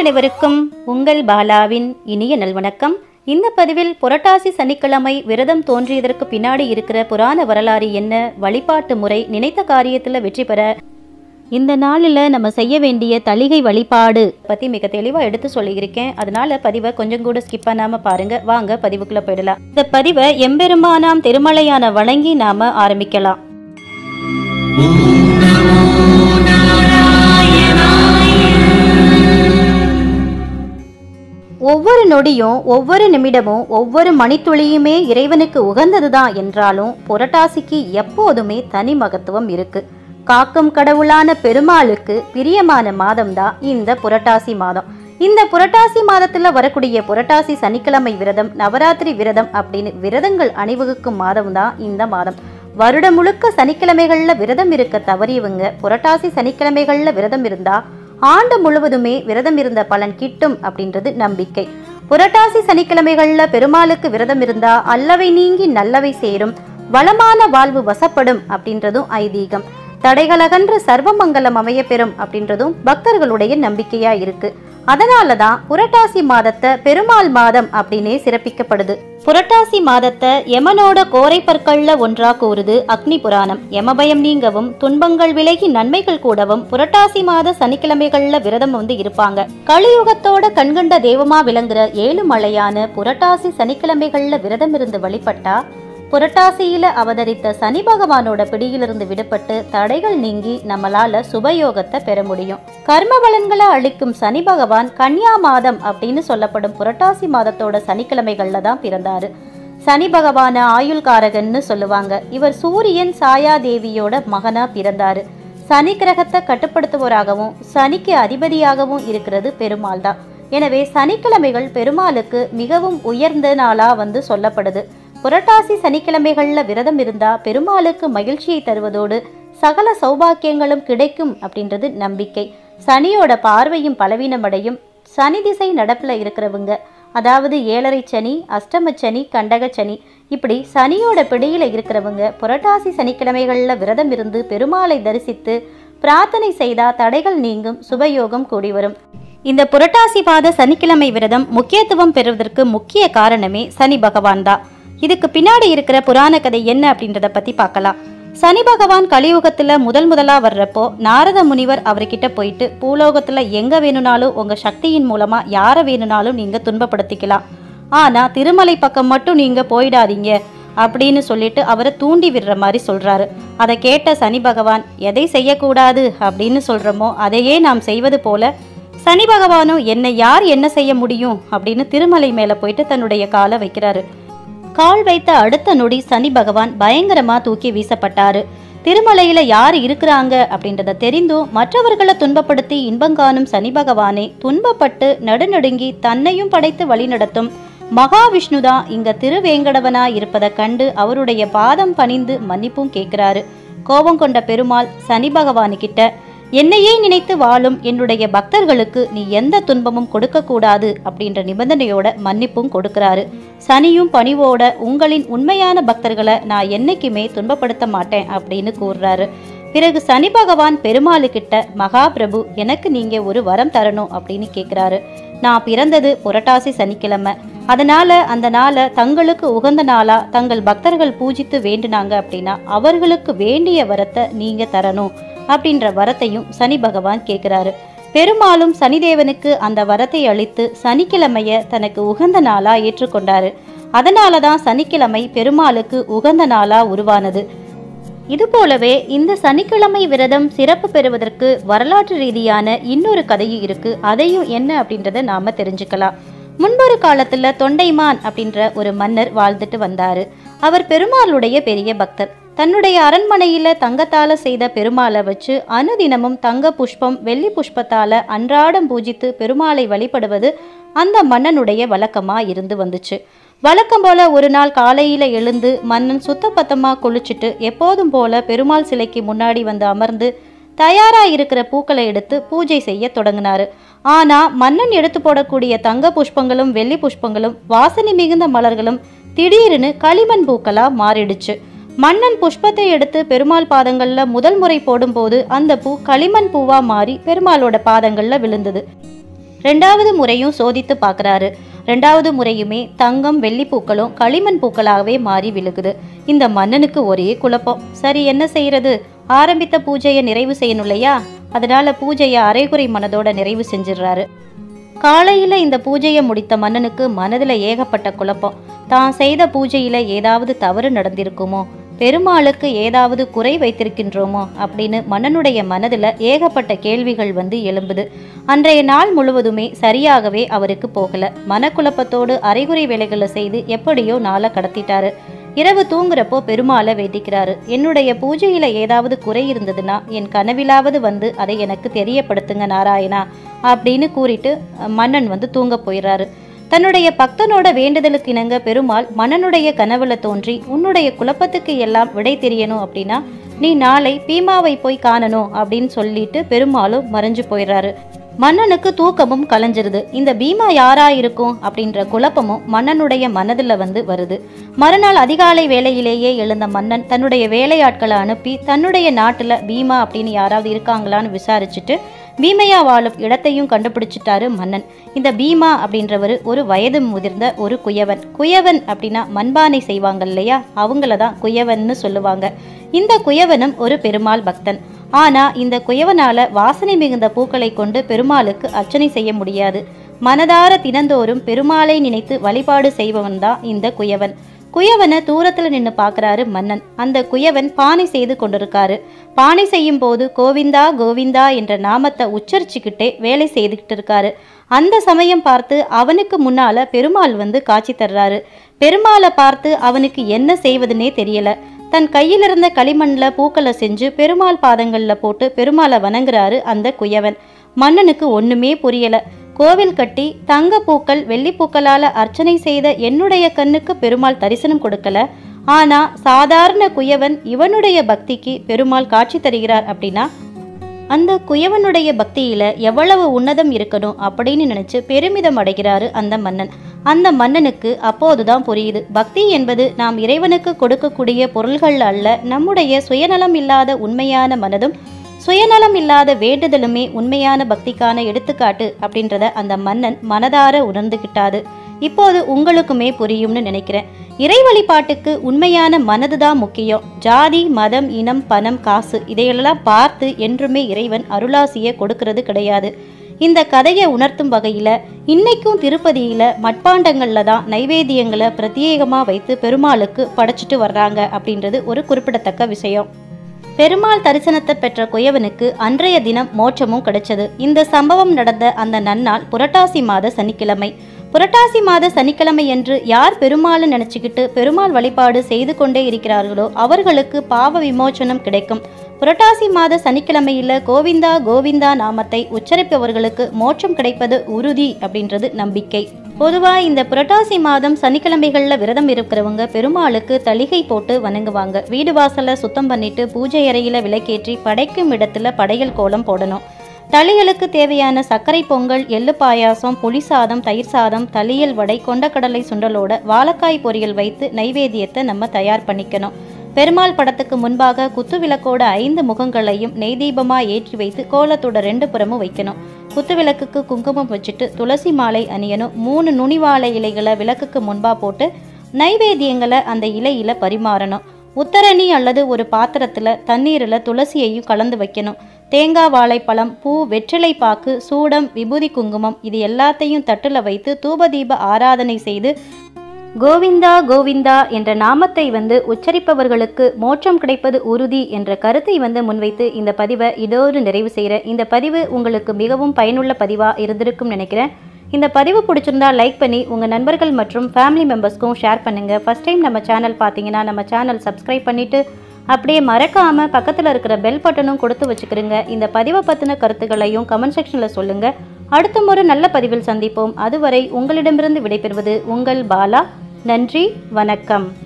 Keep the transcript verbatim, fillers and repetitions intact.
அனைவருக்கும் உங்கள் பாலாவின் இனிய நல்வணக்கம். இந்த பதிவில் புரட்டாசி சனிக்கிழமை விரதம் தோன்றியதற்கு பின்னாடி இருக்கிற புராண வரலாறு என்ன, வழிபாட்டு முறை, நினைத்த காரியத்தில் வெற்றி பெற இந்த நாளில் நம்ம செய்ய வேண்டிய தளிகை வழிபாடு பற்றி மிக தெளிவாக எடுத்து சொல்லியிருக்கேன். அதனால பதிவை கொஞ்சம் கூட ஸ்கிப் பண்ணாமல் பாருங்க. வாங்க பதிவுக்குள்ளே போயிடலாம். இந்த பதிவை எம்பெருமானாம் திருமலையான வணங்கி நாம ஆரம்பிக்கலாம். ஒவ்வொரு நொடியும் ஒவ்வொரு நிமிடமும் ஒவ்வொரு மணித்துளியுமே இறைவனுக்கு உகந்ததுதான் என்றாலும் புரட்டாசிக்கு எப்போதுமே தனி மகத்துவம் இருக்கு. காக்கும் கடவுளான பெருமாளுக்கு பிரியமான மாதம் தான் இந்த புரட்டாசி மாதம். இந்த புரட்டாசி மாதத்துல வரக்கூடிய புரட்டாசி சனிக்கிழமை விரதம், நவராத்திரி விரதம் அப்படின்னு விரதங்கள் அணிவகுக்கும் மாதம் தான் இந்த மாதம். வருடம் முழுக்க சனிக்கிழமைகள்ல விரதம் இருக்க தவறியவங்க புரட்டாசி சனிக்கிழமைகள்ல விரதம் இருந்தா ஆண்டு முழுவதுமே விரதம் இருந்த பலன் கிட்டும் அப்படின்றது நம்பிக்கை. புரட்டாசி சனிக்கிழமைகள்ல பெருமாளுக்கு விரதம் இருந்தா அல்லவை நீங்கி நல்லவை சேரும், வளமான வாழ்வு வசப்படும் அப்படின்றதும் ஐதீகம். தடைகளகன்று சர்வமங்கலம் அமைய பெறும் அப்படின்றதும் பக்தர்களுடைய நம்பிக்கையா இருக்கு. அதனாலதான் புரட்டாசி மாதத்தை பெருமாள் மாதம் அப்படின்னே சிறப்பிக்கப்படுது. புரட்டாசி மாதத்தை யமனோட கோரை பற்கள்ல ஒன்றா கூறுது அக்னி புராணம். யமபயம் நீங்கவும் துன்பங்கள் விலகி நன்மைகள் கூடவும் புரட்டாசி மாத சனிக்கிழமைகள்ல விரதம் வந்து இருப்பாங்க. கலியுகத்தோட கண்கண்ட தெய்வமா விளங்குற ஏழு மலையான புரட்டாசி சனிக்கிழமைகள்ல விரதம் இருந்து வழிபட்டா புரட்டாசியில அவதரித்த சனி பகவானோட பிடியிலிருந்து விடுபட்டு தடைகள் நீங்கி நம்மளால சுபயோகத்தை பெற முடியும். கர்ம பலன்களை அளிக்கும் சனி பகவான் கன்னியா மாதம் அப்படின்னு சொல்லப்படும் புரட்டாசி மாதத்தோட சனிக்கிழமைகள்ல தான் பிறந்தாரு. சனி பகவான ஆயுள்காரகன்னு சொல்லுவாங்க. இவர் சூரியன் சாயா தேவியோட மகனா பிறந்தாரு. சனி கிரகத்தை கட்டுப்படுத்துவோராகவும் சனிக்கு அதிபதியாகவும் இருக்கிறது பெருமாள் தான். எனவே சனிக்கிழமைகள் பெருமாளுக்கு மிகவும் உயர்ந்த நாளா வந்து சொல்லப்படுது. புரட்டாசி சனிக்கிழமைகள்ல விரதம் இருந்தா பெருமாளுக்கு மகிழ்ச்சியை தருவதோடு சகல சௌபாக்கியங்களும் கிடைக்கும் அப்படின்றது நம்பிக்கை. சனியோட பார்வையும் பலவீனமடையும். சனி திசை நடப்புல இருக்கிறவங்க, அதாவது ஏழரை சனி, அஷ்டம சனி, கண்டக சனி, இப்படி சனியோட பிடியில இருக்கிறவங்க புரட்டாசி சனிக்கிழமைகள்ல விரதம் இருந்து பெருமாளை தரிசித்து பிரார்த்தனை செய்தா தடைகள் நீங்கும், சுபயோகம் கூடி வரும். இந்த புரட்டாசி மாத சனிக்கிழமை விரதம் முக்கியத்துவம் பெறுவதற்கு முக்கிய காரணமே சனி பகவான் தான். இதுக்கு பின்னாடி இருக்கிற புராண கதை என்ன அப்படின்றத பத்தி பார்க்கலாம். சனி பகவான் கலியுகத்துல முதல் முதலா வர்றப்போ நாரத முனிவர் அவர்கிட்ட போயிட்டு, பூலோகத்துல எங்க வேணும்னாலும் உங்க சக்தியின் மூலமா யார வேணும்னாலும் நீங்க துன்பப்படுத்திக்கலாம், ஆனா திருமலை பக்கம் மட்டும் நீங்க போயிடாதீங்க அப்படின்னு சொல்லிட்டு அவரை தூண்டி விடுற மாதிரி சொல்றாரு. அதை கேட்ட சனி பகவான், எதை செய்யக்கூடாது அப்படின்னு சொல்றோமோ அதையே நாம் செய்வது போல சனி பகவானும் என்னை யார் என்ன செய்ய முடியும் அப்படின்னு திருமலை மேல போயிட்டு தன்னுடைய காலை வைக்கிறாரு. கால் வைத்த அடுத்த நொடி சனி பகவான் பயங்கரமா தூக்கி வீசப்பட்டாரு. திருமலையில யார் இருக்கிறாங்க அப்படின்றத தெரிந்தும் மற்றவர்களை துன்பப்படுத்தி இன்பங்காணும் சனி பகவானே துன்பப்பட்டு நடுநடுங்கி தன்னையும் படைத்து வழி நடத்தும் மகாவிஷ்ணுதான் இங்க திருவேங்கடவனா இருப்பதை கண்டு அவருடைய பாதம் பணிந்து மன்னிப்பும் கேட்கிறாரு. கோபம் கொண்ட பெருமாள் சனி பகவானுக்கிட்ட, என்னையே நினைத்து வாழும் என்னுடைய பக்தர்களுக்கு நீ எந்த துன்பமும் கொடுக்க கூடாது அப்படின்ற நிபந்தனையோட மன்னிப்பும் கொடுக்கிறாரு. சனியும் பணிவோட, உங்களின் உண்மையான பக்தர்களை நான் என்னைக்குமே துன்பப்படுத்த மாட்டேன் அப்படின்னு கூறுறாரு. பிறகு சனி பகவான் பெருமாளுக்கிட்ட, மகாபிரபு எனக்கு நீங்க ஒரு வரம் தரணும் அப்படின்னு கேட்கிறாரு. நான் பிறந்தது புரட்டாசி சனிக்கிழமை, அதனால அந்த நாளை தங்களுக்கு உகந்த நாளா தங்கள் பக்தர்கள் பூஜித்து வேண்டினாங்க அப்படின்னா அவர்களுக்கு வேண்டிய வரத்தை நீங்க தரணும் அப்படின்ற வரத்தையும் சனி பகவான் கேட்கிறாரு. பெருமாளும் சனிதேவனுக்கு அந்த வரத்தை அளித்து சனிக்கிழமைய தனக்கு உகந்த நாளா ஏற்றுக்கொண்டாரு. அதனாலதான் சனிக்கிழமை பெருமாளுக்கு உகந்த நாளா உருவானது. இது போலவே இந்த சனிக்கிழமை விரதம் சிறப்பு பெறுவதற்கு வரலாற்று ரீதியான இன்னொரு கதையும் இருக்கு. அதையும் என்ன அப்படின்றத நாம தெரிஞ்சுக்கலாம். முன்பொரு காலத்துல தொண்டைமான் அப்படின்ற ஒரு மன்னர் வாழ்ந்துட்டு வந்தாரு. அவர் பெருமாளுடைய பெரிய பக்தர். தன்னுடைய அரண்மனையில தங்கத்தால செய்த பெருமாளை வச்சு அனுதினமும் தங்க புஷ்பம் வெள்ளி புஷ்பத்தால அன்றாடம் பூஜித்து பெருமாளை வழிபடுவது அந்த மன்னனுடைய வழக்கமா இருந்து வந்துச்சு. வழக்கம் போல ஒரு நாள் காலையில எழுந்து மன்னன் சுத்தபத்தமா குளிச்சுட்டு எப்போதும் போல பெருமாள் சிலைக்கு முன்னாடி வந்து அமர்ந்து தயாரா இருக்கிற பூக்களை எடுத்து பூஜை செய்ய தொடங்கினாரு. ஆனா மன்னன் எடுத்து போடக்கூடிய தங்க புஷ்பங்களும் வெள்ளி புஷ்பங்களும் வாசனை மிகுந்த மலர்களும் திடீர்னு களிமண் பூக்களா மாறிடுச்சு. மன்னன் புஷ்பத்தை எடுத்து பெருமாள் பாதங்கள்ல முதல் முறை போடும்போது அந்த பூ களிமண் பூவா மாறி பெருமாளோட பாதங்கள்ல விழுந்தது. ரெண்டாவது முறையும் சோதித்து பார்க்குறாரு. ரெண்டாவது முறையுமே தங்கம் வெள்ளி பூக்களும் களிமண் பூக்களாகவே மாறி விழுகுது. இந்த மன்னனுக்கு ஒரே குழப்பம். சரி, என்ன செய்யறது? ஆரம்பித்த பூஜையை நிறைவு செய்யணும் இல்லையா? அதனால பூஜையை அரைகுறை மனதோட நிறைவு செஞ்சிடுறாரு. காலையில இந்த பூஜையை முடித்த மன்னனுக்கு மனதில் ஏகப்பட்ட குழப்பம். தான் செய்த பூஜையில ஏதாவது தவறு நடந்திருக்குமோ, பெருமாளுக்கு ஏதாவது குறை வைத்திருக்கின்றோமோ அப்படின்னு மன்னனுடைய மனதில் ஏகப்பட்ட கேள்விகள் வந்து எழும்புது. அன்றைய நாள் முழுவதுமே சரியாகவே அவருக்கு போகல. மனக்குழப்பத்தோடு அரைகுறை வேலைகளை செய்து எப்படியோ நாளை கடத்திட்டாரு. இரவு தூங்குறப்போ பெருமாளை வேண்டிக்கிறாரு. என்னுடைய பூஜையில ஏதாவது குறை இருந்ததுன்னா என் கனவிலாவது வந்து அதை எனக்கு தெரியப்படுத்துங்க நாராயணா அப்படின்னு கூறிட்டு மன்னன் வந்து தூங்க போயிடுறாரு. தன்னுடைய பக்தனோட வேண்டுதலுக்கு இணங்க பெருமாள் மன்னனுடைய கனவுல தோன்றி, உன்னுடைய குழப்பத்துக்கு எல்லாம் விடை தெரியணும் அப்படின்னா நீ நாளை பீமாவை போய் காணணும் அப்படின்னு சொல்லிட்டு பெருமாளும் மறைஞ்சு போயிடுறாரு. மன்னனுக்கு தூக்கமும் கலைஞ்சிருது. இந்த பீமா யாரா இருக்கும் அப்படின்ற குழப்பமும் மன்னனுடைய மனதில் வந்து வருது. மறுநாள் அதிகாலை வேளையிலேயே எழுந்த மன்னன் தன்னுடைய வேலையாட்களை அனுப்பி தன்னுடைய நாட்டுல பீமா அப்படின்னு யாராவது இருக்காங்களான்னு விசாரிச்சுட்டு பீமையா வாழும் இடத்தையும் கண்டுபிடிச்சிட்டாரு மன்னன். இந்த பீமா அப்படின்றவர் ஒரு வயது முதிர்ந்த ஒரு குயவன். குயவன் அப்படின்னா மண்பானை செய்வாங்க இல்லையா, அவங்கள தான் குயவன்னு சொல்லுவாங்க. இந்த குயவனும் ஒரு பெருமாள் பக்தன். ஆனா இந்த குயவனால வாசனை மிகுந்த பூக்களை கொண்டு பெருமாளுக்கு அர்ச்சனை செய்ய முடியாது. மனதார தினந்தோறும் பெருமாளை நினைத்து வழிபாடு செய்பவன் தான் இந்த குயவன். குயவனை தூரத்துல நின்று பார்க்கறாரு மன்னன். அந்த குயவன் பானை செய்து கொண்டிருக்காரு. பானை செய்யும் போது கோவிந்தா கோவிந்தா என்ற நாமத்தை உச்சரிச்சுக்கிட்டே வேலை செய்துக்கிட்டு இருக்காரு. அந்த சமயம் பார்த்து அவனுக்கு முன்னால பெருமாள் வந்து காட்சி தர்றாரு. பெருமாளை பார்த்து அவனுக்கு என்ன செய்வதுன்னே தெரியல. தன் கையில் இருந்த களிமண்ணில் பூக்களை செஞ்சு பெருமாள் பாதங்களில் போட்டு பெருமாளை வணங்குறாரு அந்த குயவன். மன்னனுக்கு ஒண்ணுமே புரியல. கோவில் கட்டி தங்க பூக்கள் வெள்ளி பூக்களால அர்ச்சனை செய்த என்னுடைய கண்ணுக்கு பெருமாள் தரிசனம் கொடுக்கல. ஆனா சாதாரண குயவன் இவனுடைய பக்திக்கு பெருமாள் காட்சி தருகிறார் அப்படின்னா அந்த குயவனுடைய பக்தியில எவ்வளவு உன்னதம் இருக்கணும் அப்படின்னு நினைச்சு பெருமிதம் அடைகிறாரு அந்த மன்னன். அந்த மன்னனுக்கு அப்போதுதான் புரியுது, பக்தி என்பது நாம் இறைவனுக்கு கொடுக்கக்கூடிய பொருள்கள் அல்ல, நம்முடைய சுயநலம் இல்லாத உண்மையான மனதும் சுயநலம் இல்லாத வேண்டுதலுமே உண்மையான பக்திக்கான எடுத்துக்காட்டு அப்படின்றத அந்த மன்னன் மனதார உணர்ந்துகிட்டாது. இப்போது உங்களுக்குமே புரியும்னு நினைக்கிறேன். இறை வழிபாட்டுக்கு உண்மையான மனதுதான் முக்கியம். ஜாதி மதம் இனம் பணம் காசு இதையெல்லாம் பார்த்து என்றுமே இறைவன் அருளாசியை கொடுக்கறது கிடையாது. இந்த கதையை உணர்த்தும் வகையில இன்னைக்கும் திருப்பதியில மட்பாண்டங்கள்ல தான் நைவேத்தியங்களை பிரத்யேகமா வைத்து பெருமாளுக்கு படைச்சிட்டு வர்றாங்க அப்படின்றது ஒரு குறிப்பிடத்தக்க விஷயம். பெருமாள் தரிசனத்தை பெற்ற குயவனுக்கு அன்றைய தினம் மோட்சமும் கிடைச்சது. இந்த சம்பவம் நடந்த அந்த நன்னாள் புரட்டாசி மாத சனிக்கிழமை. புரட்டாசி மாத சனிக்கிழமை என்று யார் பெருமாள் நினைச்சுக்கிட்டு பெருமாள் வழிபாடு செய்து கொண்டே இருக்கிறார்களோ அவர்களுக்கு பாவ விமோச்சனம் கிடைக்கும். புரட்டாசி மாத சனிக்கிழமையில கோவிந்தா கோவிந்தா நாமத்தை உச்சரிப்பவர்களுக்கு மோட்சம் கிடைப்பது உறுதி அப்படின்றது நம்பிக்கை. பொதுவா இந்த புரட்டாசி மாதம் சனிக்கிழமைகள்ல விரதம் இருக்கிறவங்க பெருமாளுக்கு தளிகை போட்டு வணங்குவாங்க. வீடு வாசலை சுத்தம் பண்ணிட்டு பூஜை அறையில விளக்கேற்றி படைக்கும் இடத்துல படையல் கோலம் போடணும். தளிகளுக்கு தேவையான சர்க்கரை பொங்கல், எள்ளு பாயாசம், புளி சாதம், தயிர் சாதம், தளியல் வடை, கொண்டக்கடலை சுண்டலோட வாழைக்காய் பொரியல் வைத்து நைவேத்தியத்தை நம்ம தயார் பண்ணிக்கணும். பெருமாள் படத்துக்கு முன்பாக குத்து விளக்கோட ஐந்து முகங்களையும் நெய் தீபமா ஏற்றி வைத்து கோலத்தோட ரெண்டு புறமும் வைக்கணும். குத்து விளக்குக்கு குங்குமம் வச்சுட்டு துளசி மாலை அணியணும். மூணு நுனிவாழை இலைகளை விளக்குக்கு முன்பா போட்டு நைவேத்தியங்களை அந்த இலையில பரிமாறணும். உத்தரணி அல்லது ஒரு பாத்திரத்துல தண்ணீர்ல துளசியையும் கலந்து வைக்கணும். தேங்காய், வாழைப்பழம், பூ, வெற்றிலை பாக்கு, சூடம், விபூதி, குங்குமம் இது எல்லாத்தையும் தட்டுல வைத்து தூபதீப ஆராதனை செய்து கோவிந்தா கோவிந்தா என்ற நாமத்தை வந்து உச்சரிப்பவர்களுக்கு மோட்சம் கிடைப்பது உறுதி என்ற கருத்தை வந்து முன்வைத்து இந்த பதிவை இதோடு நிறைவு செய்கிறேன். இந்த பதிவு உங்களுக்கு மிகவும் பயனுள்ள பதிவாக இருந்திருக்கும் நினைக்கிறேன். இந்த பதிவு பிடிச்சிருந்தா லைக் பண்ணி உங்கள் நண்பர்கள் மற்றும் ஃபேமிலி மெம்பர்ஸ்க்கும் ஷேர் பண்ணுங்கள். ஃபஸ்ட் டைம் நம்ம சேனல் பார்த்தீங்கன்னா நம்ம சேனல் சப்ஸ்கிரைப் பண்ணிவிட்டு அப்படியே மறக்காமல் பக்கத்தில் இருக்கிற பெல் பட்டனும் கொடுத்து வச்சுக்கிறீங்க. இந்த பதிவை பற்றின கருத்துக்களையும் கமெண்ட் செக்ஷனில் சொல்லுங்கள். அடுத்த ஒரு நல்ல பதிவில் சந்திப்போம். அதுவரை உங்களிடமிருந்து விடைபெறுவது உங்கள் பாலா. நன்றி, வணக்கம்.